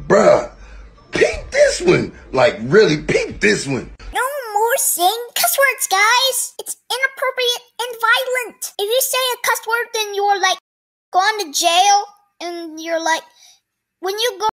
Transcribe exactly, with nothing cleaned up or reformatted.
Bruh, peep this one. Like, really, peep this one. No more saying cuss words, guys. It's inappropriate and violent. If you say a cuss word, then you're like going to jail, and you're like, when you go